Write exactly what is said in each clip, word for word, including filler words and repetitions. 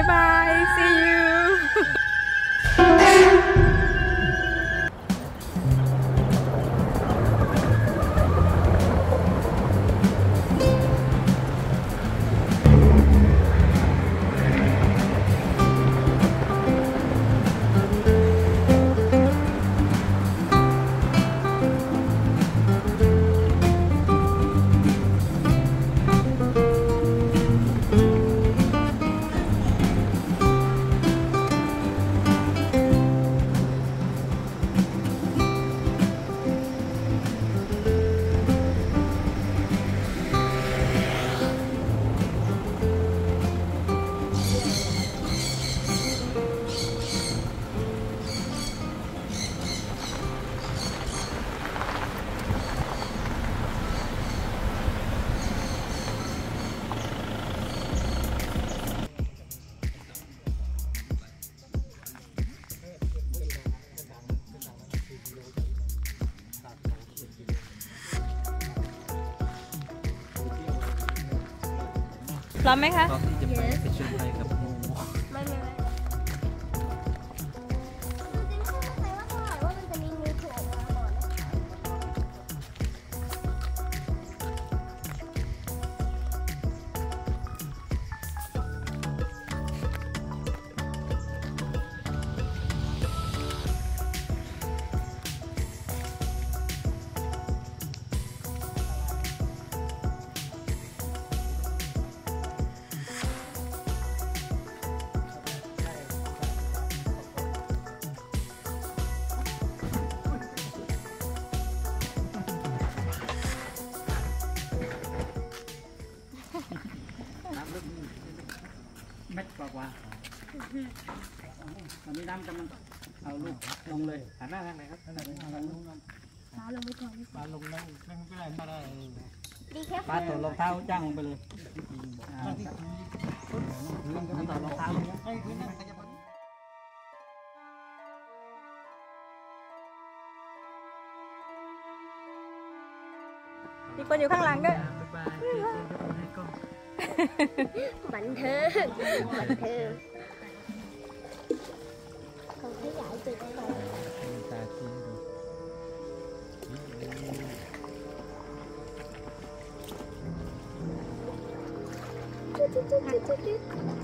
บาย see you พร้อมไหมคะพร้อมที่จะไปไปชมไทยกับงูไม่ไม่ไม่เม็ดกว่าตอนนี้น้ำกำลังเอาลูกลงเลยหันหน้าทางไหนครับหันหน้าทางลงน้ำปลาลงไปก่อนปลาลงนั่งไม่เป็นไรไม่ได้ปลาต่อรองเท้าจ้างลงไปเลยต่อรองเท้ามีคนอยู่ข้างหลังด้วยบันเทิงบันเทิงเขาขยายจุดไปตาชิ้นดู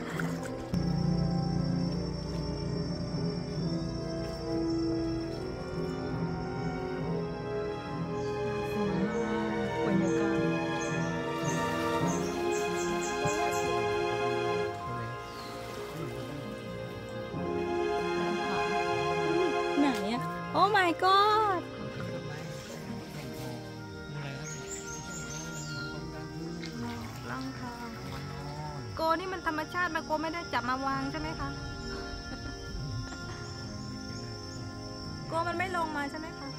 โอ้ my god ลังทองโกนี่มันธรรมชาติมาโกไม่ได้จับมาวางใช่ไหมคะโกมันไม่ลงมาใช่ไหมคะ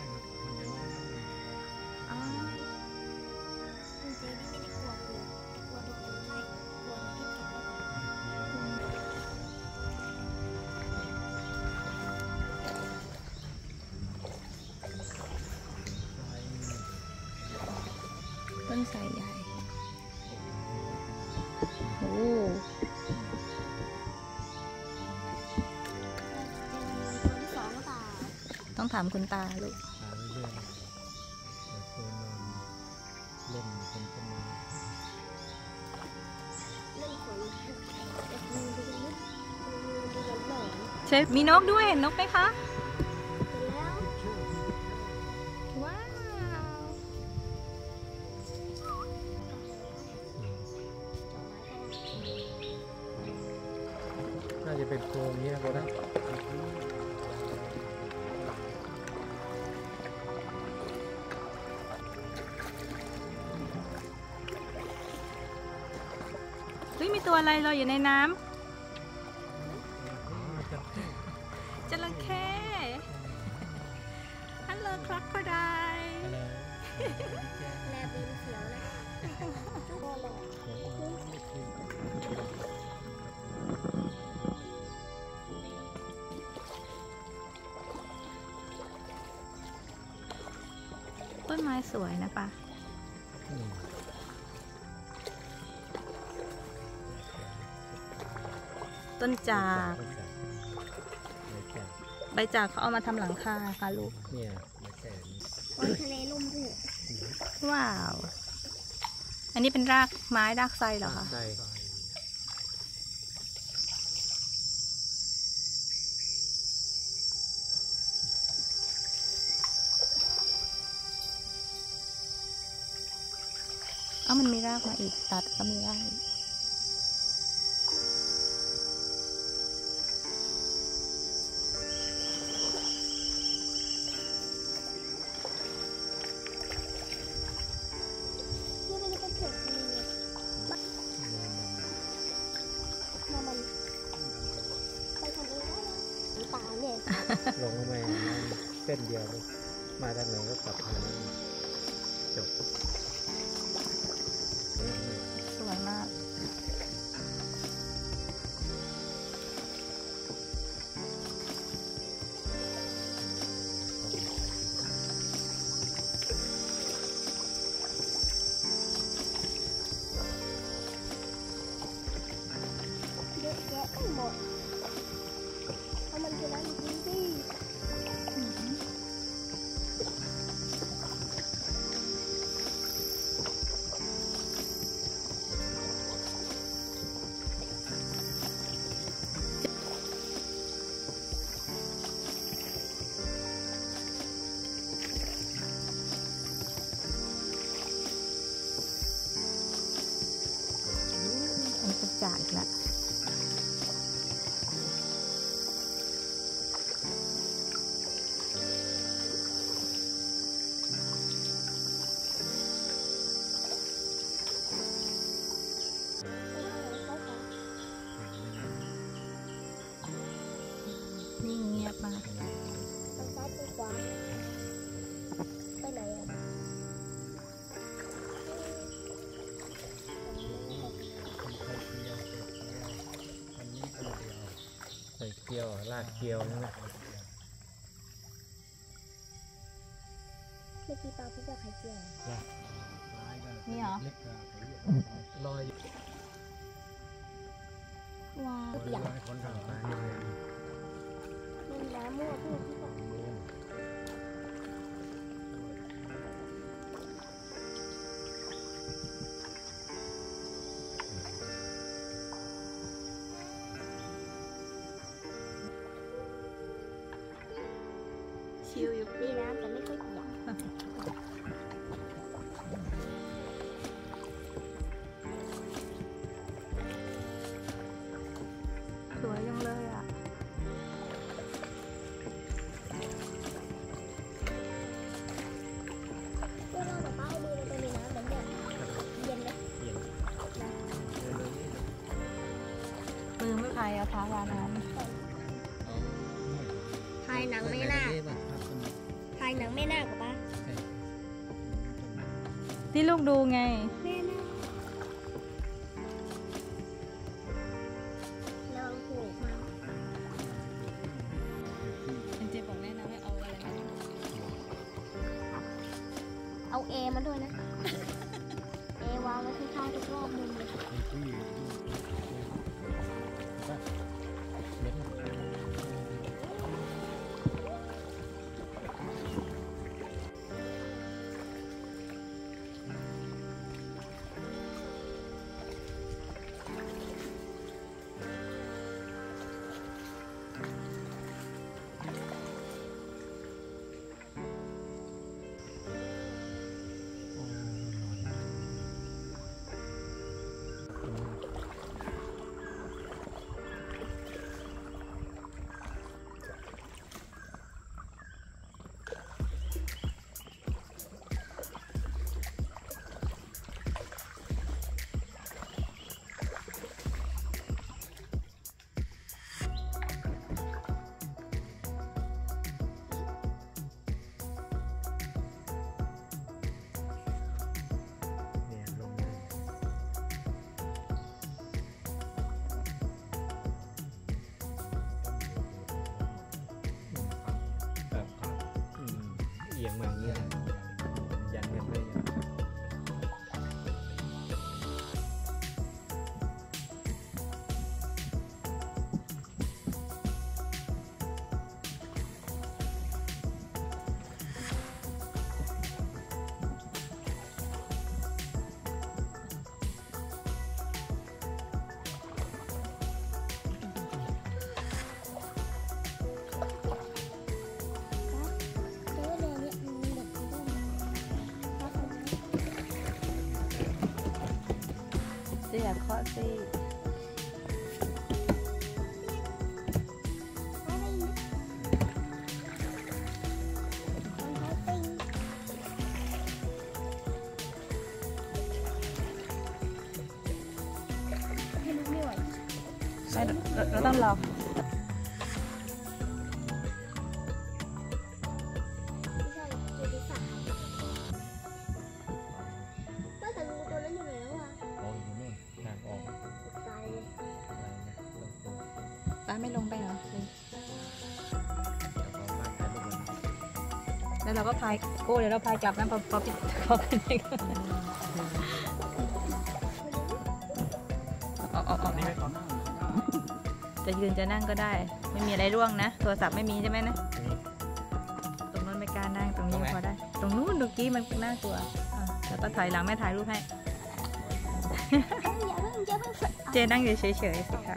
อ๋อจริงๆนี่ไม่ได้กลัวกลัวกลัวโดนไล่กลัวที่จับต้นไทรใหญ่โอ้ต้องถามคุณตาลูกเชฟมีนกด้วยเห็นนกไหมคะว้าวน่าจะเป็นโพรงนี้นะโบนะเฮ้ยมีตัวอะไรลอยอยู่ในน้ำจระเข้ฮัลโหลครอกโคไดแลบินเขียวเลยต้นไม้สวยนะปะต้นจากใบจากเขาเอามาทำหลังคาค่ะลูกเนี่ยทะเลลุ่มด้วยว้าวอันนี้เป็นรากไม้รากไทรเหรอคะเอามันมีรากมาอีกตัดก็มีได้ลงมาเส้นเดียวมาทางไหนก็กลับทางนั้นจบสวยมากเยอะแยะไปหมดเพราะมันคือร้านจริงดิจากอีกแล้วนี่เงียบมากทางซ้ายทางขวาไปไหนอ่ะใส่เกี๊ยวลากเกี๊ยวนั่นแหละเมื่อกี้ปลาพูดว่าไข่เจียวนี่เหรอลอยว้าวเปียกคนทางซ้ายนี่มันน้ำมั่วพูดที่บอกชิลอยู่ดีนะแต่ไม่ค่อยเปียกสวยจังเลยอ่ะเวลาแบบป้าเอามือลงไปในน้ำแบบเนี้ยเย็นไหมเย็นมือไม่พายเอาเท้าวาน้ำถ่ายหนังไม่น่าถ่ายหนังไม่น่ากว่าป้าที่ลูกดูไงแม่น่าลองผูกมาเป็นเจ๊บอกแนะนำให้เอาอะไรมาเอาเอมาด้วยนะเอวางไว้ข้างๆทุกรอบมุมเลยเอียงมาอย่างนี้ยันกันเลยอย่าเคาะสิเราเราต้องรอป้าไม่ลงไปเหรอแล้วเราก็พายโก้เดี๋ยวเราพายกลับนะพอพอปิดพอเป็นเองเอาเอาเอาจะยืนจะนั่งก็ได้ไม่มีอะไรร่วงนะโทรศัพท์ไม่มีใช่ไหมนะตรงนู้นไม่กล้านั่งตรงนี้พอได้ตรงนู้นดูกี้มันน่ากลัวแล้วก็ถอยหลังแม่ถ่ายรูปให้เจนั่งอยู่เฉยๆสิคะ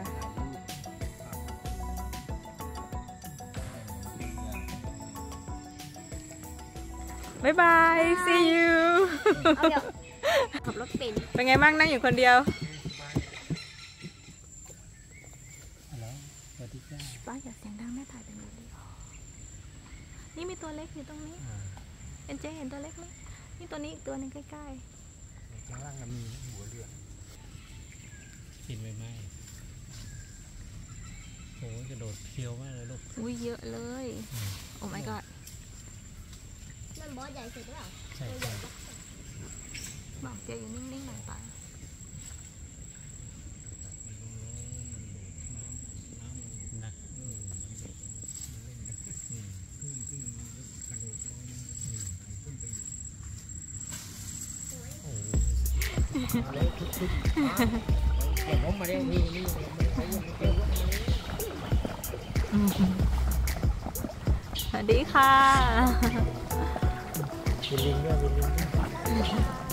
บายบาย see you ขับรถเป็นเป็นไงบ้างนั่งอยู่คนเดียวป้าอย่าเสียงดังแม่ถ่ายเป็นวิดีโอนี่มีตัวเล็กอยู่ตรงนี้เอ็นเจเห็นตัวเล็กไหมนี่ตัวนี้อีกตัวหนึ่งใกล้ๆข้างล่างมีหัวเรือกินไปไหมโอ้ยกระโดดเคี้ยวมากเลยลูกอุ้ยเยอะเลยโอ้ my god นั่นบอสใหญ่สุดหรือเปล่าใช่ใช่บอกเจอยู่นิ่งๆหน่อยป่ะผมมาเรียกนี่นี่สวัสดีค่ะวิลลิงด้วยวิลลิงด้วย